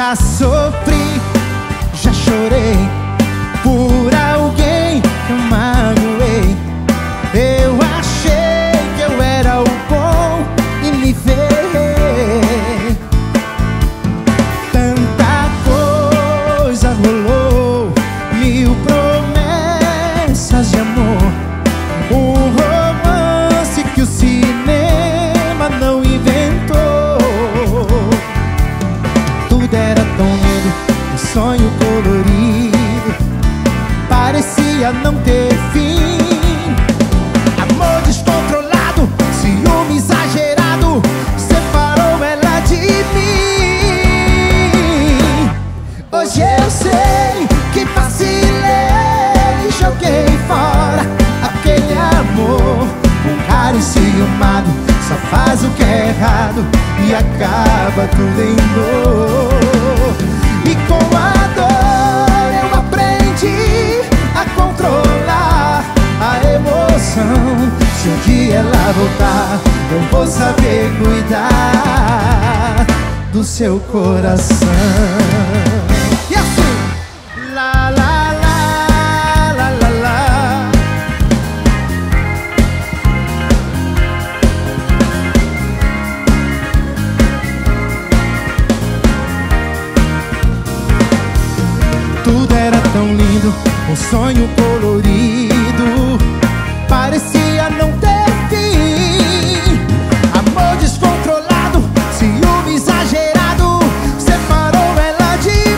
Já sofri, já chorei por alguém que eu magoei. Eu achei que eu era o bom e me ferrei. Tanta coisa rolou, 1000 promessas de amor, um romance que o cinema não inventou. Tudo era tão lindo, um sonho colorido, parecia não ter fim. Amor descontrolado, ciúme exagerado, separou ela de mim. Hoje eu sei que vacilei, joguei fora aquele amor. Um cara enciumado só faz o que é errado e acaba tudo em dor. E com a dor eu aprendi a controlar a emoção. Se um dia ela voltar, eu vou saber cuidar do seu coração. E assim, lá, lá, lá, lá, lá, lá. Tudo era tão lindo, um sonho colorido, parecia não ter fim. Amor descontrolado, ciúme exagerado, separou ela de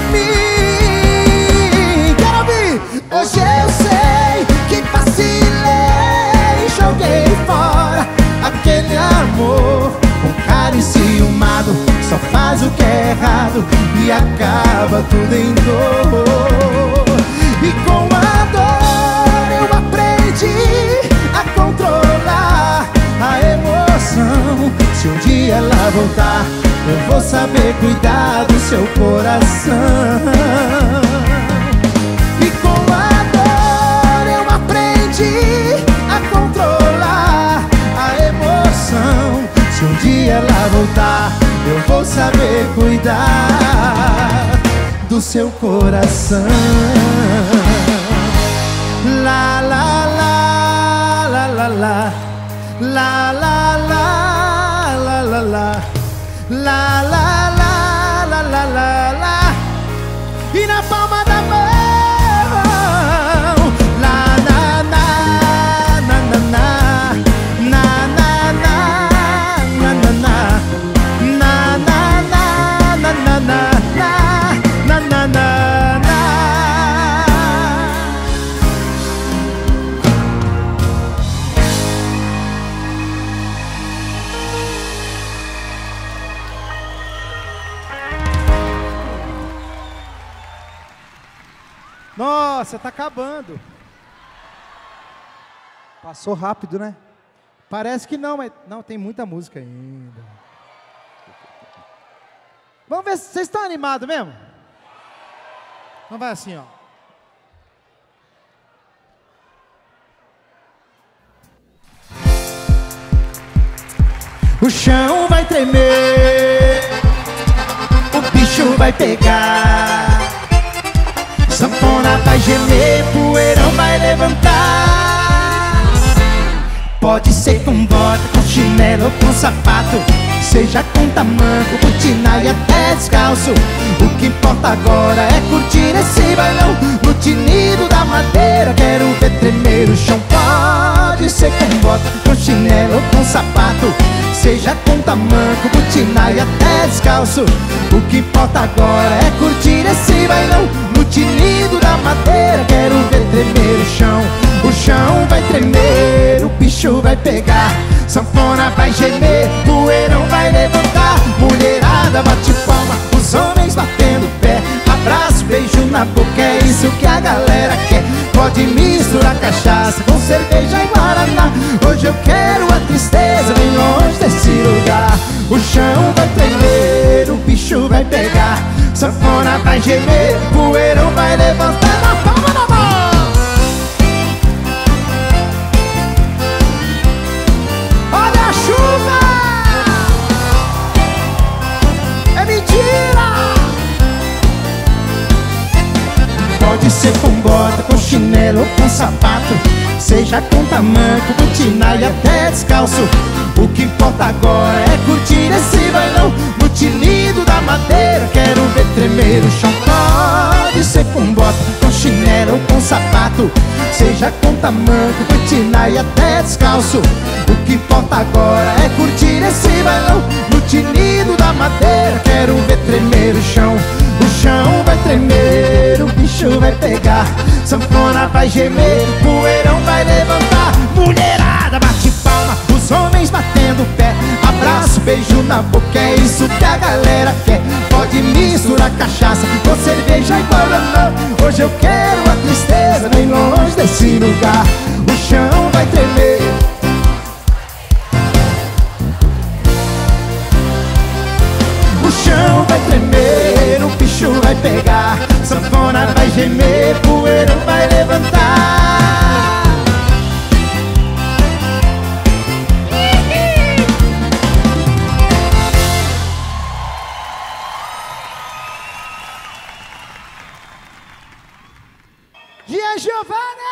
mim. Quero ouvir! Hoje eu sei que vacilei, joguei fora aquele amor. Um cara enciumado só faz o que é errado e acaba tudo em dor. E com a dor eu aprendi a controlar a emoção. Se um dia ela voltar, eu vou saber cuidar do seu coração. E com a dor eu aprendi a controlar a emoção. Se um dia ela voltar, eu vou saber cuidar do seu coração. La la la la la la, la la la la la la, la la la la la la la. E na palma da mão, la na na na na na, na na na na na na, na na na na na na, na na na. Nossa, tá acabando. Passou rápido, né? Parece que não, mas não, tem muita música ainda. Vamos ver se vocês estão animados mesmo? Então vai assim, ó. O chão vai tremer, o bicho vai pegar, sanfona vai gemer, poeirão vai levantar. Pode ser com bota, com chinelo ou com sapato, seja com tamanco, botina e até descalço. O que importa agora é curtir esse bailão no tinido da madeira. Quero ver tremer o chão. Pode ser com bota, com chinelo ou com sapato, seja com tamanco, botina e até descalço. O que importa agora é curtir esse bailão no tinido da madeira. Quero ver tremer o chão. O chão vai tremer, o bicho vai pegar, sanfona vai gemer, poeirão vai levantar. Mulherada bate palma, os homens batendo pé, abraço, beijo na boca, é isso que a galera quer. Pode misturar cachaça com cerveja e guaraná. Hoje eu quero a tristeza bem longe desse lugar. O chão vai tremer, o bicho vai pegar, sanfona vai gemer, poeirão vai levantar. Na palma da mão. Olha a chuva! É mentira! sapato, seja com tamanco, botina e até descalço. O que importa agora é curtir esse bailão no tinido da madeira. Quero ver tremer o chão. Pode ser com bota, com chinelo ou com sapato, seja com tamanco, botina e até descalço. O que importa agora é curtir esse bailão no tinido da madeira. Quero ver tremer o chão. O chão vai tremer, o bicho vai pegar, sanfona vai gemer, o poeirão vai levantar. Mulherada bate palma, os homens batendo pé, abraço, beijo na boca, é isso que a galera quer. Pode misturar cachaça com cerveja e guaraná, hoje eu quero a tristeza bem longe desse lugar. O chão vai tremer. O chão vai tremer, o bicho vai pegar, sanfona vai gemer, poeirão vai levantar. Gia Giovanni!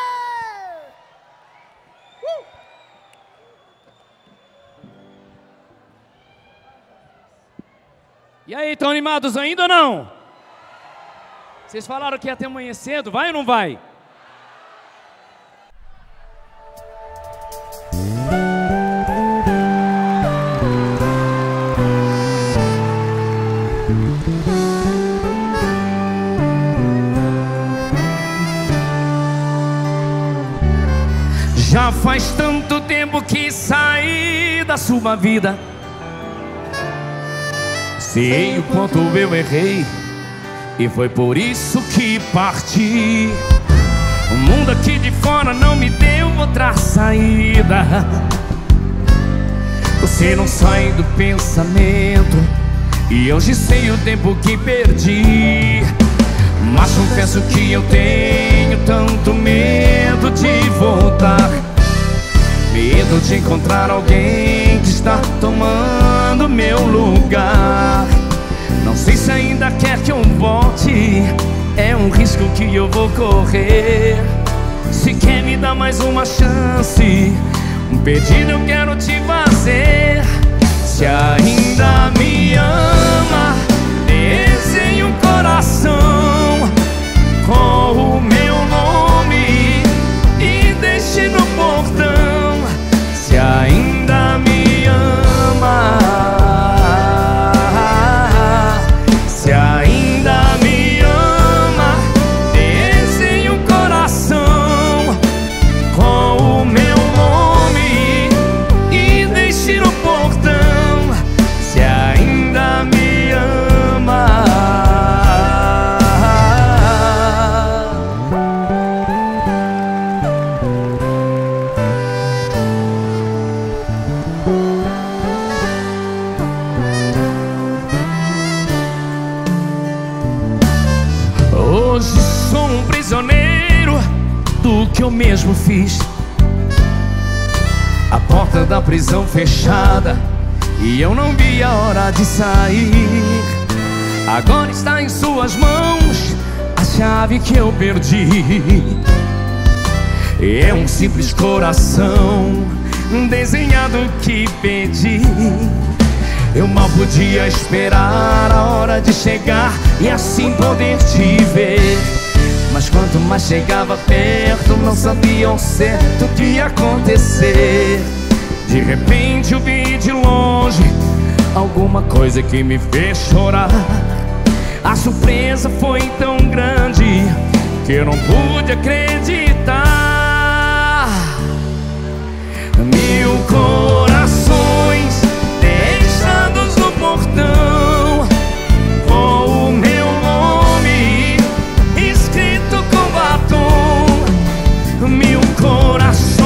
E aí, estão animados ainda ou não? Vocês falaram que ia até amanhã cedo, vai ou não vai? Já faz tanto tempo que saí da sua vida, sei o quanto eu errei e foi por isso que parti. O mundo aqui de fora não me deu outra saída. Você não sai do pensamento e hoje sei o tempo que perdi. Mas confesso que eu tenho tanto medo de voltar, medo de encontrar alguém que está tomando meu lugar. Não sei se ainda quer que eu volte, é um risco que eu vou correr. Se quer me dar mais uma chance, um pedido eu quero te fazer. Se ainda me ama, desenhe um coração com o meu nome e deixe no portão. Se ainda me ama, se ainda me ama, desenhe um coração com o meu nome e deixe no portão. Se ainda me ama. Hoje sou um prisioneiro do que eu mesmo fiz. A porta da prisão fechada e eu não vi a hora de sair. Agora está em suas mãos a chave que eu perdi. É um simples coração desenhado que pedi. Eu mal podia esperar a hora de chegar e assim poder te ver. Mas quanto mais chegava perto, não sabia ao certo o que ia acontecer. De repente eu vi de longe alguma coisa que me fez chorar. A surpresa foi tão grande que eu não pude acreditar. 1000 corações deixados no portão, com o meu nome escrito com batom. 1000 corações,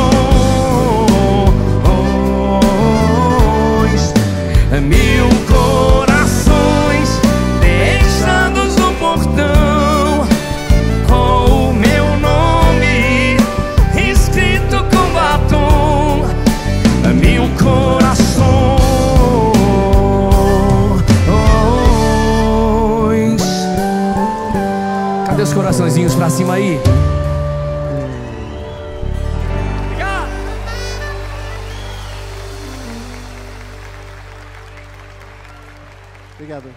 1000 corações deixados no portão, com o meu nome escrito com batom. 1000 corações. Cadê os coraçõezinhos pra cima aí? Obrigado.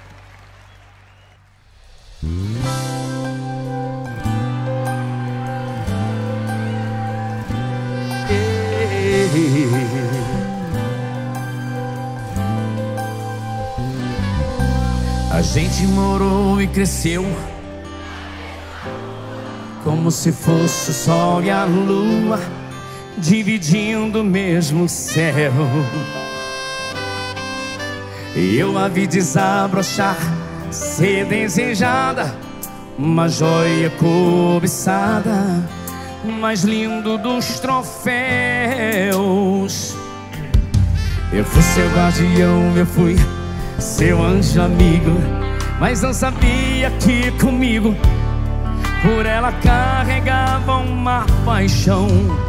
A gente morou e cresceu como se fosse o sol e a lua dividindo o mesmo céu. E eu a vi desabrochar, ser desejada, uma joia cobiçada, o mais lindo dos troféus. Eu fui seu guardião, eu fui seu anjo amigo, mas não sabia que comigo por ela carregava uma paixão.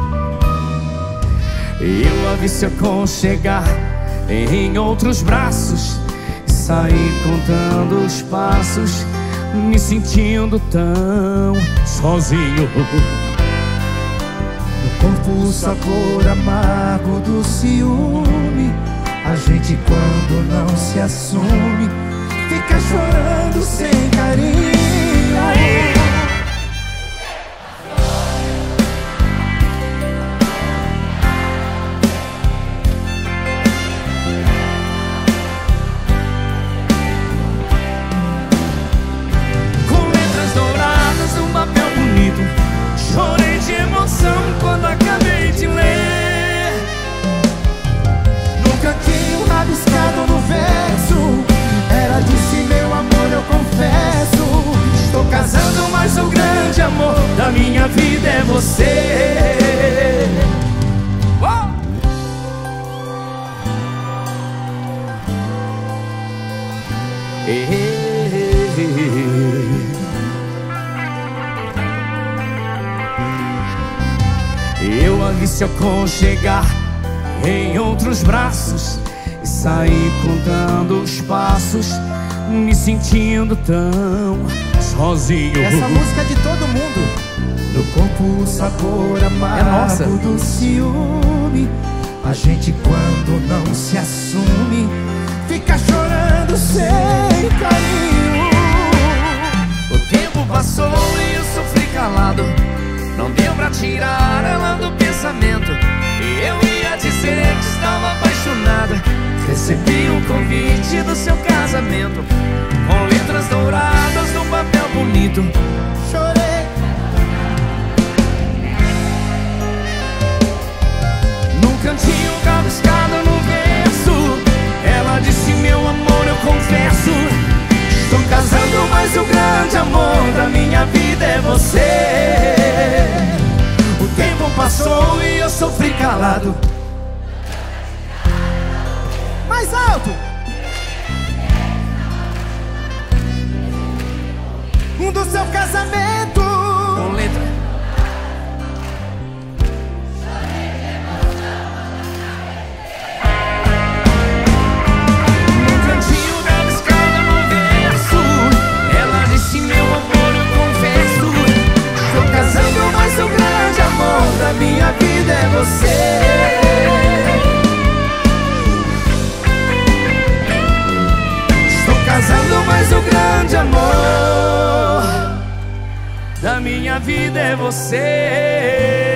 Eu a vi se aconchegar em outros braços, saí contando os passos, me sentindo tão sozinho. No corpo o sabor amargo do ciúme, a gente quando não se assume fica chorando sem carinho. Chorei de emoção quando acabei de ler. No cantinho rabiscado no verso, ela disse: meu amor, eu confesso, estou casando, mas o grande amor da minha vida é você. Eu a vi se aconchegar em outros braços e saí contando os passos, me sentindo tão sozinho. Essa música é de todo mundo. No corpo o sabor amargo do ciúme, a gente quando não se assume fica chorando sem carinho. O tempo passou e eu sofri calado, não deu pra tirar ela do pensamento. E eu ia dizer que estava apaixonada. Recebi o convite do seu casamento, com letras douradas num papel bonito. Chorei. Num cantinho rabiscado no verso, ela disse: meu amor, eu confesso, estou casando, mas o grande amor da minha vida é você. O tempo passou e eu sofri calado. Mais alto. Do seu casamento, com letra. Num cantinho rabiscado no verso, ela disse: meu amor, eu confesso, estou casando, mas o grande amor da minha vida é você. Estou casando, mas o grande amor da minha vida é você.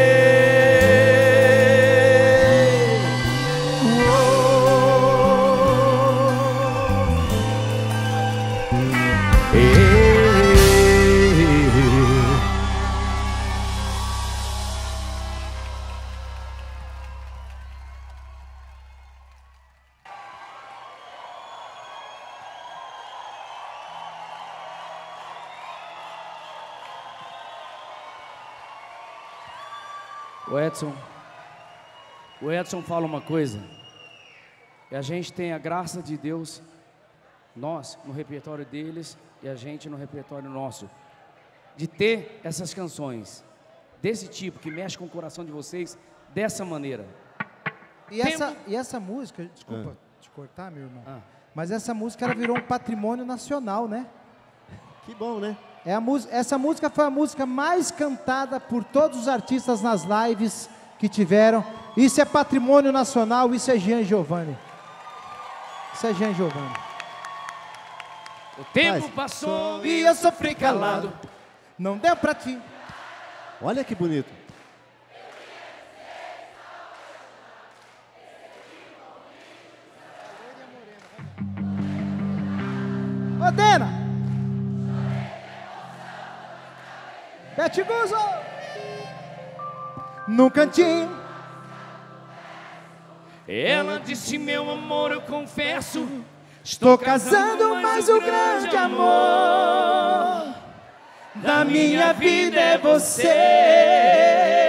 O Edson fala uma coisa, e a gente tem a graça de Deus, nós no repertório deles e a gente no repertório nosso, de ter essas canções desse tipo, que mexe com o coração de vocês dessa maneira. E essa música, desculpa te cortar, meu irmão, mas essa música ela virou um patrimônio nacional, né? Que bom, né? Essa música foi a música mais cantada por todos os artistas nas lives que tiveram. Isso é patrimônio nacional, isso é Jean Giovanni. Isso é Jean Giovanni. O tempo passou e eu sofri calado. Não deu pra ti. Olha que bonito. Ô, Dena! Bete Guzo! No cantinho. Ela disse, meu amor, eu confesso, Estou casando, mas o grande amor da minha vida é você.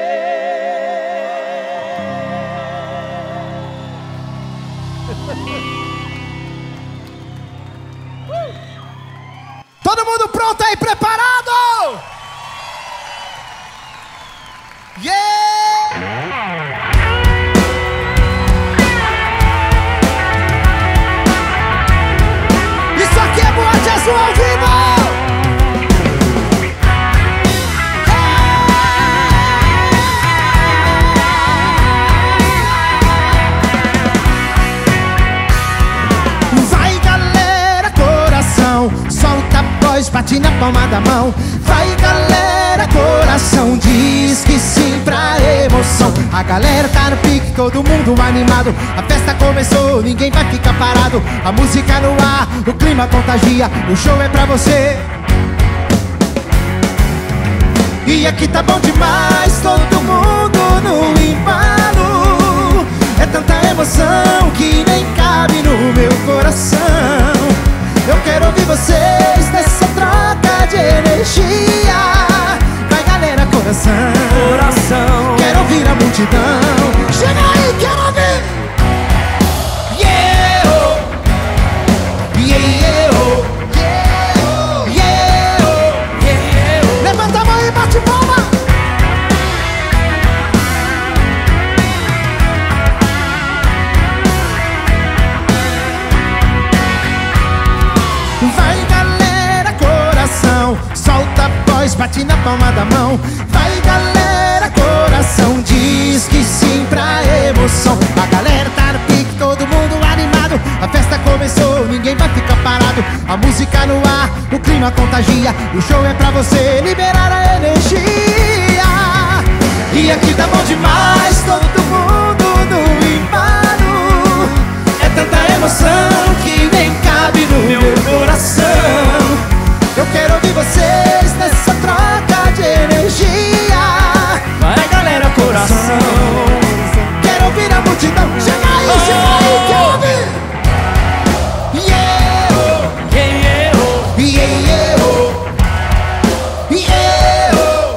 Todo mundo pronto aí, preparado? Yeah! Isso aqui é Boate Azul ao vivo! Vai, galera, coração, solta a voz, bate na palma da mão. Vai, galera, coração, diz que sim pra emoção. A galera tá no pique, todo mundo animado. A festa começou, ninguém vai ficar parado. A música no ar, o clima contagia. O show é pra você. E aqui tá bom demais, todo mundo no embalo. É tanta emoção que nem cabe no meu coração. Eu quero ouvir vocês nessa troca de energia. Vai, galera, coração, coração. quero ouvir a multidão. Chega aí, quero ouvir. Yeah, oh. Yeah, yeah, oh. Yeah, oh. Yeah, oh. Levanta a mão e bate palma. Vai, galera, coração, solta a voz, bate na palma da mão. Vai, galera, coração, diz que sim pra emoção. A galera tá no pique, todo mundo animado. A festa começou, ninguém vai ficar parado. A música no ar, o clima contagia. O show é pra você liberar a energia. E aqui tá bom demais, todo mundo no embalo. É tanta emoção que nem cabe no meu coração. Eu quero ouvir vocês nessa troca de energia. Vai, galera, coração. Quero ouvir a multidão. Chega aí, quero ouvir. Yeah, oh. Yeah, oh. Yeah, yeah, oh. Yeah, oh.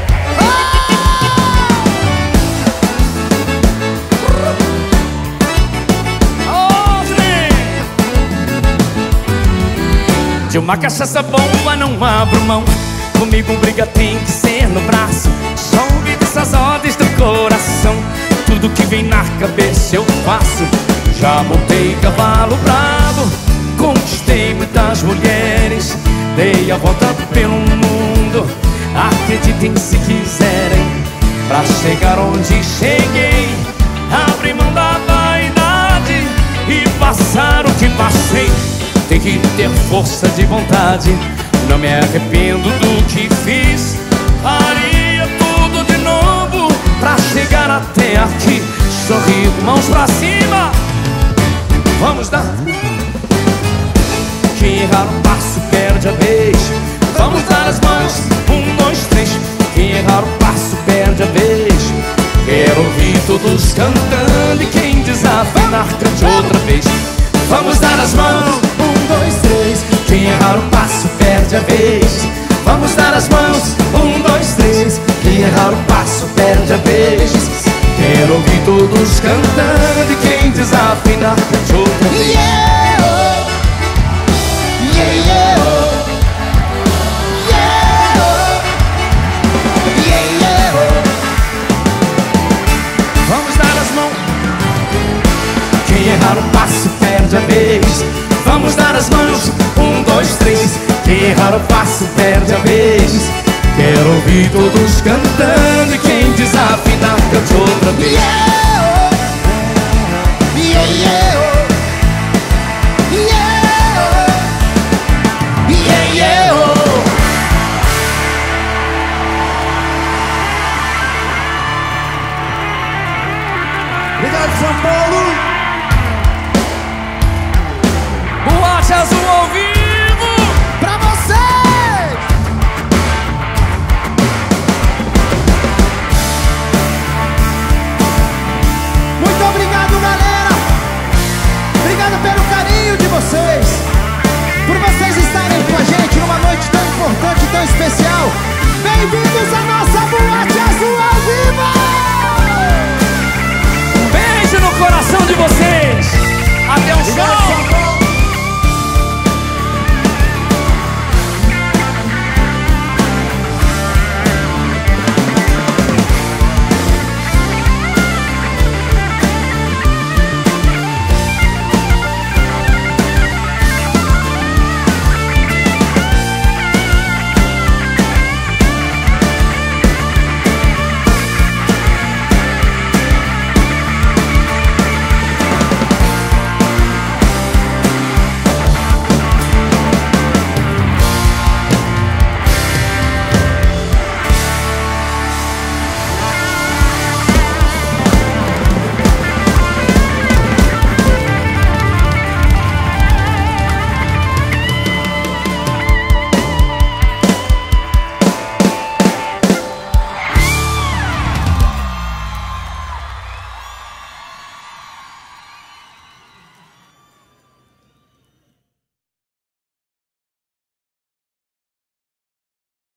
De uma cachaça bomba não abro mão. Comigo briga tem que ser no braço. Só ouvindo essas ordens do coração. Tudo que vem na cabeça eu faço. Já montei cavalo bravo, conquistei muitas mulheres, dei a volta pelo mundo. Acreditem se quiserem, pra chegar onde cheguei. Abri mão da vaidade e passar o que passei. Tem que ter força de vontade. Não me arrependo do que fiz. Faria tudo de novo pra chegar até aqui. Sorrindo, mãos pra cima. Vamos dar. Quem errar um passo perde a vez. Vamos dar as mãos, 1, 2, 3. Quem errar um passo perde a vez. Quero ouvir todos cantando e quem desafinar cante outra vez. Vamos dar as mãos, 1, 2, 3. Quem errar um passo perde a vez. Vamos dar as mãos, 1, 2, 3. Quem errar um passo perde a vez. Quero ouvir todos cantando e quem desafinar cante outra vez. Yeah, oh. Yeah, yeah, oh. Yeah, oh. Yeah, yeah, oh. Vamos dar as mãos. Quem errar um passo perde a vez. Vamos dar as mãos, 1, 2, 3. Quem errar um passo perde a vez. Quero ouvir todos cantando e quem desafinar cante outra vez. Yeah, oh. Yeah, yeah, oh. Yeah, oh. São Paulo. Boate Azul ao vivo Pra vocês. Muito obrigado, galera. Obrigado pelo carinho de vocês, por vocês estarem com a gente numa noite tão importante, tão especial. Bem-vindos a